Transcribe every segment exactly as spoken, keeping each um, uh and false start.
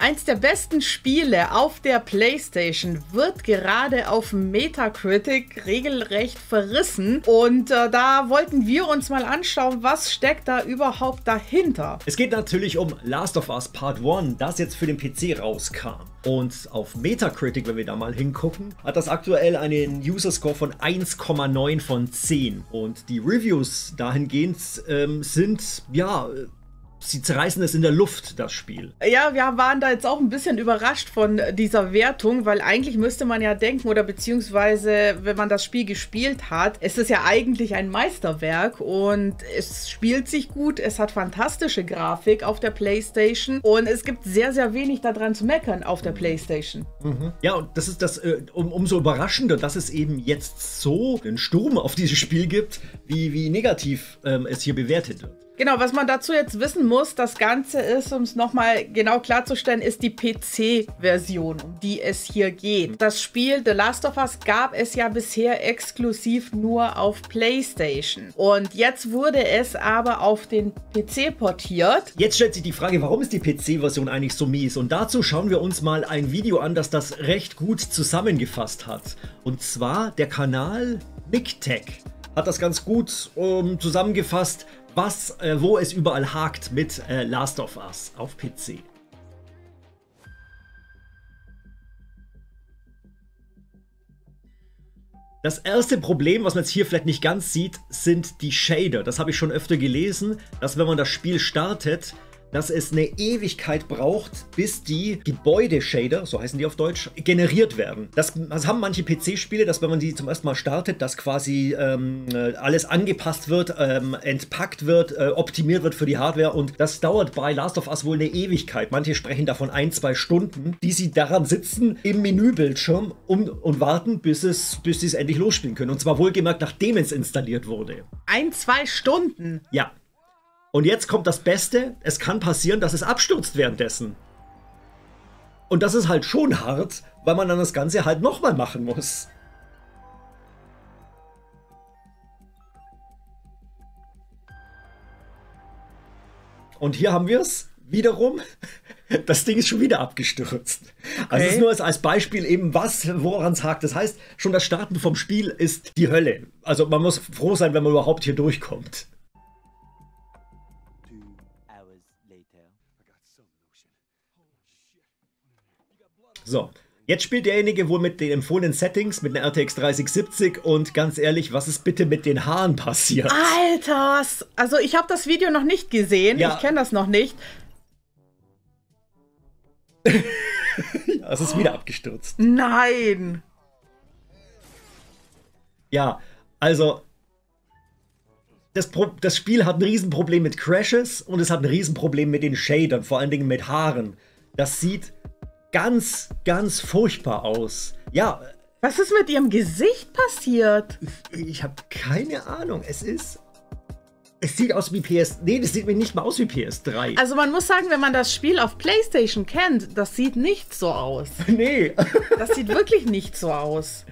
Eins der besten Spiele auf der PlayStation wird gerade auf Metacritic regelrecht verrissen. Und äh, da wollten wir uns mal anschauen, was steckt da überhaupt dahinter. Es geht natürlich um Last of Us Part eins, das jetzt für den P C rauskam. Und auf Metacritic, wenn wir da mal hingucken, hat das aktuell einen User-Score von eins Komma neun von zehn. Und die Reviews dahingehend ähm, sind, ja... Sie zerreißen es in der Luft, das Spiel. Ja, wir waren da jetzt auch ein bisschen überrascht von dieser Wertung, weil eigentlich müsste man ja denken, oder beziehungsweise, wenn man das Spiel gespielt hat, es ist ja eigentlich ein Meisterwerk und es spielt sich gut, es hat fantastische Grafik auf der PlayStation und es gibt sehr, sehr wenig daran zu meckern auf der PlayStation. Mhm. Ja, und das ist das äh, um, umso überraschender, dass es eben jetzt so einen Sturm auf dieses Spiel gibt, wie, wie negativ ähm, es hier bewertet wird. Genau, was man dazu jetzt wissen muss, das Ganze ist, um es nochmal genau klarzustellen, ist die P C-Version, um die es hier geht. Das Spiel The Last of Us gab es ja bisher exklusiv nur auf PlayStation. Und jetzt wurde es aber auf den P C portiert. Jetzt stellt sich die Frage, warum ist die P C-Version eigentlich so mies? Und dazu schauen wir uns mal ein Video an, das das recht gut zusammengefasst hat. Und zwar der Kanal MickTech hat das ganz gut ähm, zusammengefasst, was, äh, wo es überall hakt mit äh, Last of Us auf P C. Das erste Problem, was man jetzt hier vielleicht nicht ganz sieht, sind die Shader. Das habe ich schon öfter gelesen, dass wenn man das Spiel startet, dass es eine Ewigkeit braucht, bis die Gebäude-Shader, so heißen die auf Deutsch, generiert werden. Das, das haben manche P C-Spiele, dass wenn man die zum ersten Mal startet, dass quasi ähm, alles angepasst wird, ähm, entpackt wird, äh, optimiert wird für die Hardware und das dauert bei Last of Us wohl eine Ewigkeit. Manche sprechen davon ein, zwei Stunden, die sie daran sitzen im Menübildschirm um, und warten, bis, es, bis sie es endlich losspielen können. Und zwar wohlgemerkt, nachdem es installiert wurde. Ein, zwei Stunden? Ja. Und jetzt kommt das Beste, es kann passieren, dass es abstürzt währenddessen. Und das ist halt schon hart, weil man dann das Ganze halt nochmal machen muss. Und hier haben wir es wiederum. Das Ding ist schon wieder abgestürzt. Okay. Also es ist nur als, als Beispiel eben, was, woran es hakt. Das heißt, schon das Starten vom Spiel ist die Hölle. Also man muss froh sein, wenn man überhaupt hier durchkommt. So, jetzt spielt derjenige wohl mit den empfohlenen Settings, mit einer R T X dreißig siebzig und ganz ehrlich, was ist bitte mit den Haaren passiert? Alter, also ich habe das Video noch nicht gesehen, ja. Ich kenne das noch nicht. Ja, es ist wieder abgestürzt. Nein! Ja, also das, Pro das Spiel hat ein Riesenproblem mit Crashes und es hat ein Riesenproblem mit den Shadern, vor allen Dingen mit Haaren. Das sieht ganz, ganz furchtbar aus. Ja. Was ist mit ihrem Gesicht passiert? Ich, ich habe keine Ahnung. Es ist... Es sieht aus wie P S... Nee, das sieht mir nicht mal aus wie P S drei. Also man muss sagen, wenn man das Spiel auf PlayStation kennt, das sieht nicht so aus. Nee. Das sieht wirklich nicht so aus.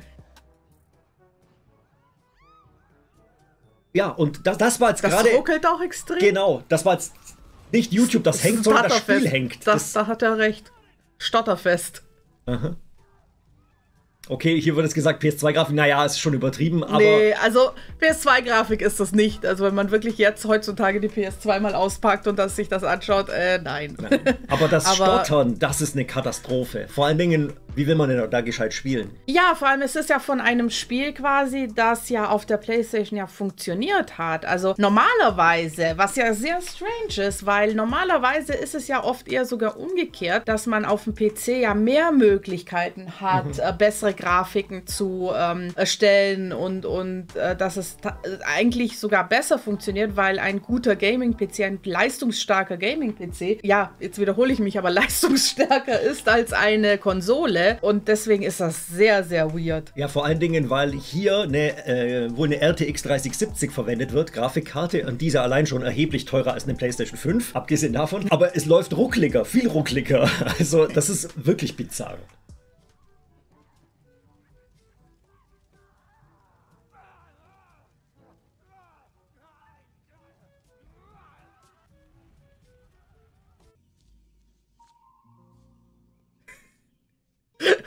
Ja, und das, das war jetzt gerade... Das ruckelt auch extrem. Genau, das war jetzt nicht YouTube, das, das hängt, sondern das Spiel hängt. Das, das, da hat er recht. Stotterfest. Aha. Okay, hier wird es gesagt, P S zwei Grafik, naja, ist schon übertrieben, aber... Nee, also P S zwei Grafik ist das nicht. Also wenn man wirklich jetzt heutzutage die P S zwei mal auspackt und das, sich das anschaut, äh, nein. nein. Aber das aber Stottern, das ist eine Katastrophe. Vor allen Dingen, wie will man denn da gescheit spielen? Ja, vor allem, es ist ja von einem Spiel quasi, das ja auf der PlayStation ja funktioniert hat. Also normalerweise, was ja sehr strange ist, weil normalerweise ist es ja oft eher sogar umgekehrt, dass man auf dem P C ja mehr Möglichkeiten hat, mhm. äh, bessere Grafiken zu ähm, erstellen und, und äh, dass es eigentlich sogar besser funktioniert, weil ein guter Gaming-P C, ein leistungsstarker Gaming-P C, ja, jetzt wiederhole ich mich, aber leistungsstärker ist als eine Konsole und deswegen ist das sehr, sehr weird. Ja, vor allen Dingen, weil hier eine, äh, wohl eine R T X dreißig siebzig verwendet wird, Grafikkarte, und diese allein schon erheblich teurer als eine PlayStation fünf, abgesehen davon, aber es läuft ruckliger, viel ruckliger, also das ist wirklich bizarr.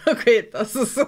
Okay, das ist...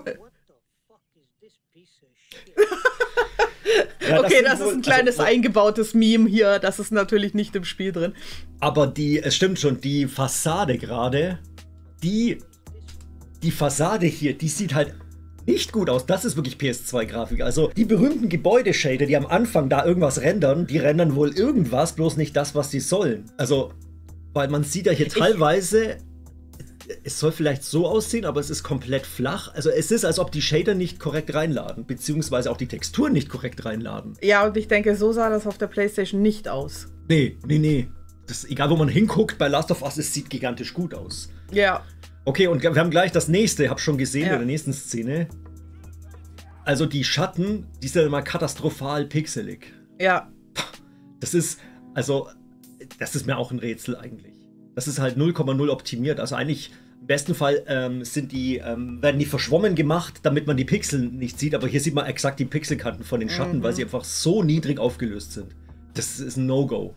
Ja, okay, das, das ist ein kleines also, eingebautes Meme hier. Das ist natürlich nicht im Spiel drin. Aber die, es stimmt schon, die Fassade gerade, die, die Fassade hier, die sieht halt nicht gut aus. Das ist wirklich P S zwei Grafik. Also die berühmten Gebäudeshader, die am Anfang da irgendwas rendern, die rendern wohl irgendwas, bloß nicht das, was sie sollen. Also, weil man sieht ja hier teilweise... Es soll vielleicht so aussehen, aber es ist komplett flach. Also es ist, als ob die Shader nicht korrekt reinladen, beziehungsweise auch die Texturen nicht korrekt reinladen. Ja, und ich denke, so sah das auf der PlayStation nicht aus. Nee, nee, nee. Das, egal, wo man hinguckt, bei Last of Us, es sieht gigantisch gut aus. Ja. Okay, und wir haben gleich das nächste, ich habe schon gesehen ja. in der nächsten Szene. Also die Schatten, die sind immer katastrophal pixelig. Ja. Das ist, also, das ist mir auch ein Rätsel eigentlich. Das ist halt null Komma null optimiert. Also eigentlich im besten Fall ähm, sind die, ähm, werden die verschwommen gemacht, damit man die Pixel nicht sieht. Aber hier sieht man exakt die Pixelkanten von den Schatten, mhm. weil sie einfach so niedrig aufgelöst sind. Das ist ein No-Go.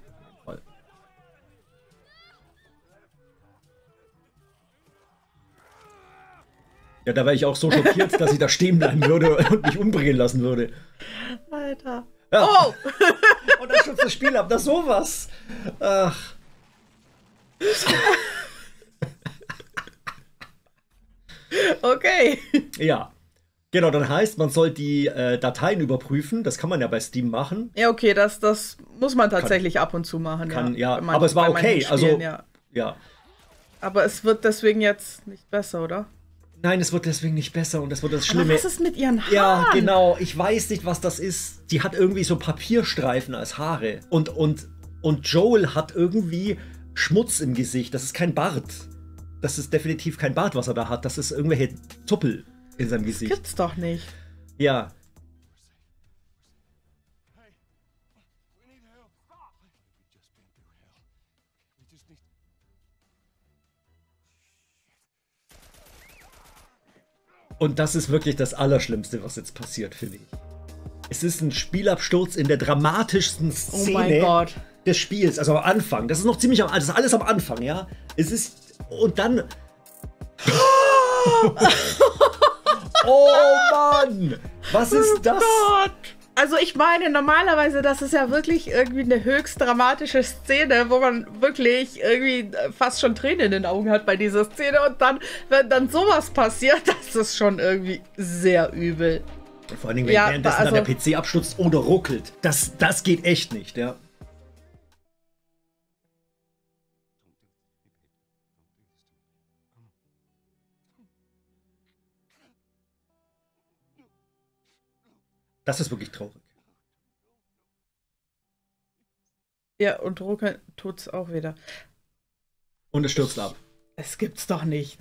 Ja, da wäre ich auch so schockiert, dass ich da stehen bleiben würde und mich umbringen lassen würde. Alter. Ja. Oh! Und dann stürzt das Spiel ab. Das sowas. Ach. Okay. Ja. Genau, dann heißt, man soll die äh, Dateien überprüfen. Das kann man ja bei Steam machen. Ja, okay, das, das muss man tatsächlich kann, ab und zu machen. Kann, ja, ja. Aber es war okay. Spielen, also, ja. ja. Aber es wird deswegen jetzt nicht besser, oder? Nein, es wird deswegen nicht besser und das wird das Schlimme. Aber was ist mit ihren Haaren? Ja, genau. Ich weiß nicht, was das ist. Die hat irgendwie so Papierstreifen als Haare. Und, und, und Joel hat irgendwie Schmutz im Gesicht. Das ist kein Bart. Das ist definitiv kein Bart, was er da hat. Das ist irgendwelche Zuppel in seinem Gesicht. Das gibt's doch nicht. Ja. Und das ist wirklich das Allerschlimmste, was jetzt passiert, finde ich. Es ist ein Spielabsturz in der dramatischsten Szene oh des Spiels. Also am Anfang. Das ist noch ziemlich am, das ist alles am Anfang, ja. Es ist. Und dann. Oh Mann! Was ist oh das? Gott. Also ich meine, normalerweise, das ist ja wirklich irgendwie eine höchst dramatische Szene, wo man wirklich irgendwie fast schon Tränen in den Augen hat bei dieser Szene. Und dann, wenn dann sowas passiert, das ist schon irgendwie sehr übel. Vor allem, wenn ja, währenddessen also, dann der P C abstürzt oder ruckelt. Das, das geht echt nicht, ja. Das ist wirklich traurig. Ja, und ruckeln tut's auch wieder. Und es stürzt ab. Es gibt's doch nicht.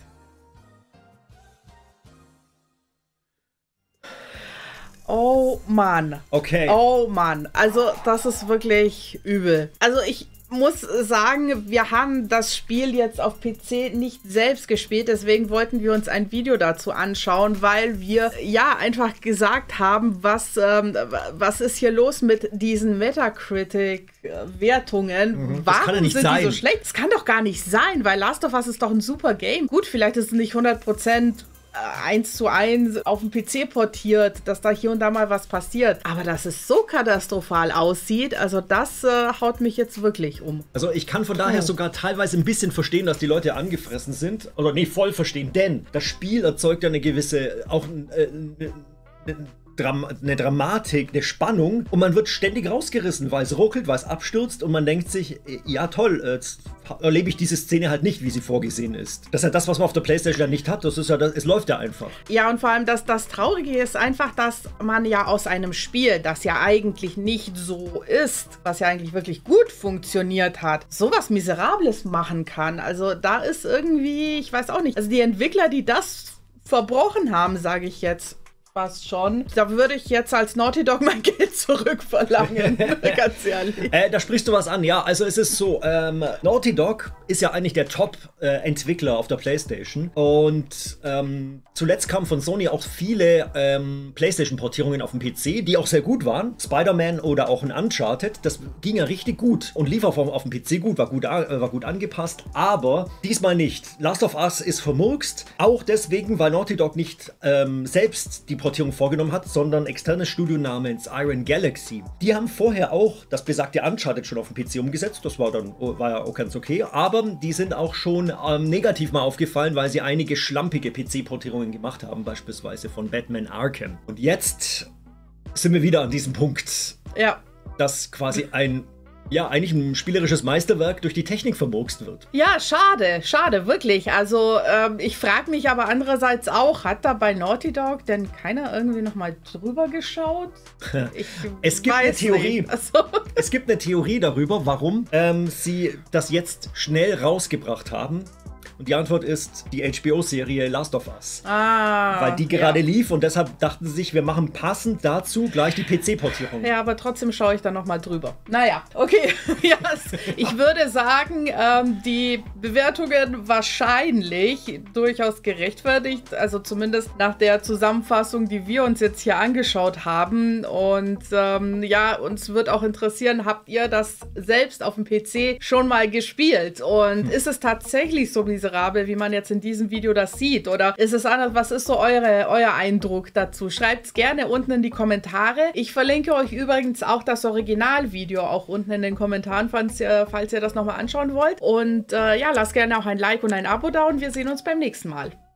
Oh Mann. Okay. Oh Mann. Also das ist wirklich übel. Also ich muss sagen, wir haben das Spiel jetzt auf P C nicht selbst gespielt, deswegen wollten wir uns ein Video dazu anschauen, weil wir ja einfach gesagt haben, was, ähm, was ist hier los mit diesen Metacritic-Wertungen? Mhm, Warum ja nicht sind sein. die so schlecht? Das kann doch gar nicht sein, weil Last of Us ist doch ein super Game. Gut, vielleicht ist es nicht hundert Prozent eins zu eins auf den P C portiert, dass da hier und da mal was passiert. Aber dass es so katastrophal aussieht, also das äh, haut mich jetzt wirklich um. Also ich kann von daher oh. sogar teilweise ein bisschen verstehen, dass die Leute angefressen sind. Oder nee, voll verstehen. Denn das Spiel erzeugt ja eine gewisse, auch äh, eine, eine Dramatik, eine Spannung. Und man wird ständig rausgerissen, weil es ruckelt, weil es abstürzt. Und man denkt sich, ja toll, jetzt erlebe ich diese Szene halt nicht, wie sie vorgesehen ist. Das ist ja das, was man auf der PlayStation ja nicht hat. Das ist ja, das, es läuft ja einfach. Ja, und vor allem, das, das Traurige ist einfach, dass man ja aus einem Spiel, das ja eigentlich nicht so ist, was ja eigentlich wirklich gut funktioniert hat, sowas Miserables machen kann. Also da ist irgendwie, ich weiß auch nicht, also die Entwickler, die das verbrochen haben, sage ich jetzt, passt schon. Da würde ich jetzt als Naughty Dog mein Geld zurückverlangen, ganz ehrlich. Äh, da sprichst du was an, ja. Also es ist so, ähm, Naughty Dog ist ja eigentlich der Top-Entwickler äh, auf der PlayStation. Und ähm, zuletzt kamen von Sony auch viele ähm, PlayStation-Portierungen auf dem P C, die auch sehr gut waren. Spider-Man oder auch ein Uncharted, das ging ja richtig gut. Und lief auch auf, auf dem P C gut, war gut, äh, war gut angepasst. Aber diesmal nicht. Last of Us ist vermurkst. Auch deswegen, weil Naughty Dog nicht ähm, selbst die Portierung vorgenommen hat, sondern ein externes Studio namens Iron Galaxy. Die haben vorher auch das besagte Uncharted schon auf dem P C umgesetzt. Das war dann war ja auch ganz okay. Aber die sind auch schon ähm, negativ mal aufgefallen, weil sie einige schlampige P C-Portierungen gemacht haben, beispielsweise von Batman Arkham. Und jetzt sind wir wieder an diesem Punkt, ja. dass quasi ein ja, eigentlich ein spielerisches Meisterwerk durch die Technik vermurkst wird. Ja, schade, schade, wirklich. Also ähm, ich frage mich aber andererseits auch, hat da bei Naughty Dog denn keiner irgendwie nochmal drüber geschaut? Ich es gibt eine Theorie. Also. Es gibt eine Theorie darüber, warum ähm, sie das jetzt schnell rausgebracht haben. Und die Antwort ist die H B O-Serie Last of Us. Ah, weil die gerade ja. lief und deshalb dachten sie sich, wir machen passend dazu gleich die P C-Portierung. Ja, aber trotzdem schaue ich da nochmal drüber. Naja, okay. ja, ich würde sagen, ähm, die Bewertungen wahrscheinlich durchaus gerechtfertigt. Also zumindest nach der Zusammenfassung, die wir uns jetzt hier angeschaut haben. Und ähm, ja, uns wird auch interessieren, habt ihr das selbst auf dem P C schon mal gespielt? Und hm. ist es tatsächlich so miserabel, wie man jetzt in diesem Video das sieht? Oder ist es anders? Was ist so eure, euer Eindruck dazu? Schreibt es gerne unten in die Kommentare. Ich verlinke euch übrigens auch das Originalvideo auch unten in den Kommentaren, falls ihr, falls ihr das nochmal anschauen wollt. Und äh, ja, lasst gerne auch ein Like und ein Abo da und wir sehen uns beim nächsten Mal.